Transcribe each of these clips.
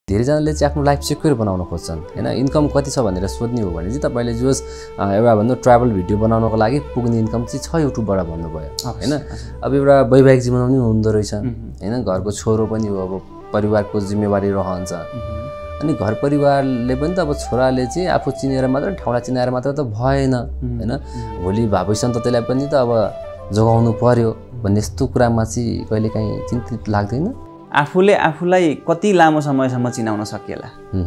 धेरैजनाले चाहिँ आफ्नो लाइफ सिक्योर बनाउन खोज्छन् हैन इन्कम कति छ भनेर सोध्ने हो भने चाहिँ तपाईले जोस एउटा भन्नु ट्राभल भिडियो बनाउनको लागि पुग्ने इन्कम चाहिँ छ युट्युबबाट भन्नुभयो हैन अब एउटा वैवाहिक जीवन पनि हुँदो रहेछ हैन घरको छोरो पनि हो अब परिवारको जिम्मेवारी रहन्छ अनि घर परिवारले पनि त अब छोराले चाहिँ आफू चिनेर मात्र ठाउँलाई चिनाएर मात्र त भएन हैन भोलि भविष्य सन्ततिलाई पनि त अब जोगाउनु पर्यो भन्ने यस्तो कुरामा चाहिँ कहिलेकाहीँ चिन्तित लाग्दैन आफूले आफूलाई कति लामो समयसम्म चिनाउन सकिएला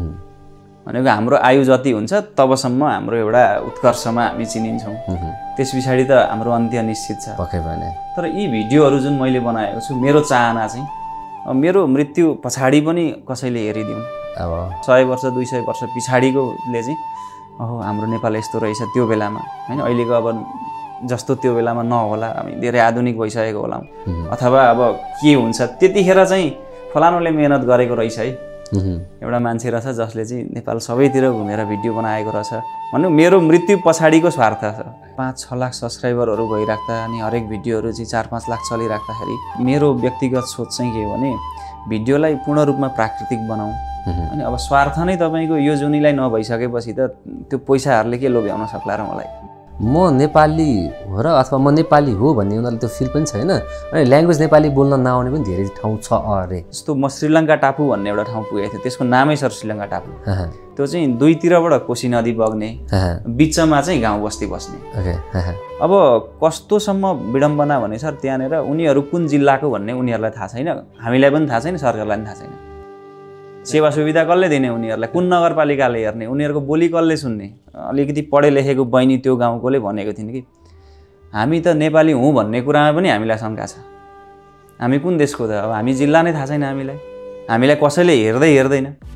भनेको हाम्रो आयु जति हुन्छ तबसम्म हाम्रो एउटा उत्कर्षमा हामी चिनिन्छौँ त्यस पछाडि त हाम्रो अन्त्य निश्चित छ पक्कै पनि तर यी भिडियोहरू जुन मैले बनाएको छु मेरो चाहना चाहिँ मेरो मृत्यु पछाडि पनि कसैले हेरिदिउन् अब 100 वर्ष 200 वर्ष पछाडिकोले चाहिँ ओहो हाम्रो नेपाल यस्तो रहेछ त्यो बेलामा हैन अहिलेको अब जस्तो त्यो बेलामा नहोला हामी धेरै आधुनिक भइसकेको होला अथवा अब के हुन्छ त्यतिखेर चाहिँ फलानुले मेहनत गरेको रहेछ है एउटा मान्छे रहेछ जसले चाहिँ नेपाल सबैतिर घुमेर भिडियो बनाएको रहेछ भन्नु मेरो मृत्यु पछाडिको स्वार्थ छ 5-6 लाख सब्स्क्राइबरहरू भइराख्दा अनि हरेक भिडियोहरू चाहिँ 4-5 लाख चलिराख्दाखेरि मेरो व्यक्तिगत सोच चाहिँ के हो भने भिडियोलाई पूर्ण रूपमा प्राकृतिक बनाऊ अनि अब स्वार्थ नै तपाईको यो जुनीलाई नभइसकेपछि त त्यो पैसाहरुले के लोभ्याउन सक्ला र मलाई म नेपाली हो र अथवा म नेपाली हो भन्ने उनीहरुले त्यो फिल पनि छैन अनि ल्याङ्ग्वेज नेपाली बोल्न नआउने पनि धेरै ठाउँ छ अरे जस्तो म श्रीलङ्का टापु भन्ने एउटा ठाउँ पुगेको थिएँ त्यसको नामै छ श्रीलङ्का टापु त्यो चाहिँ दुईतिरबाट कोशी नदी बग्ने बीचमा चाहिँ गाउँ बस्ती बस्ने अब कस्तोसम्म विडम्बना भने सर त्यहाँनेर उनीहरु कुन जिल्लाको भन्ने उनीहरुलाई थाहा छैन हामीलाई पनि थाहा छैन सरकारलाई पनि थाहा छैन सेवा सुविधा कसले दिने उनीहरुलाई कुन नगरपालिकाले हेर्ने उनीहरुको बोली कसले सुन्ने अलिकति पढे लेखेको बहिनी त्यो गाउँकोले भनेको थिइन् कि हामी त नेपाली हौं भन्ने कुरामा पनि हामीलाई शंका छ हामी कुन देशको त अब हामी जिल्ला नै थाहा छैन हामीलाई कसैले हेर्दैन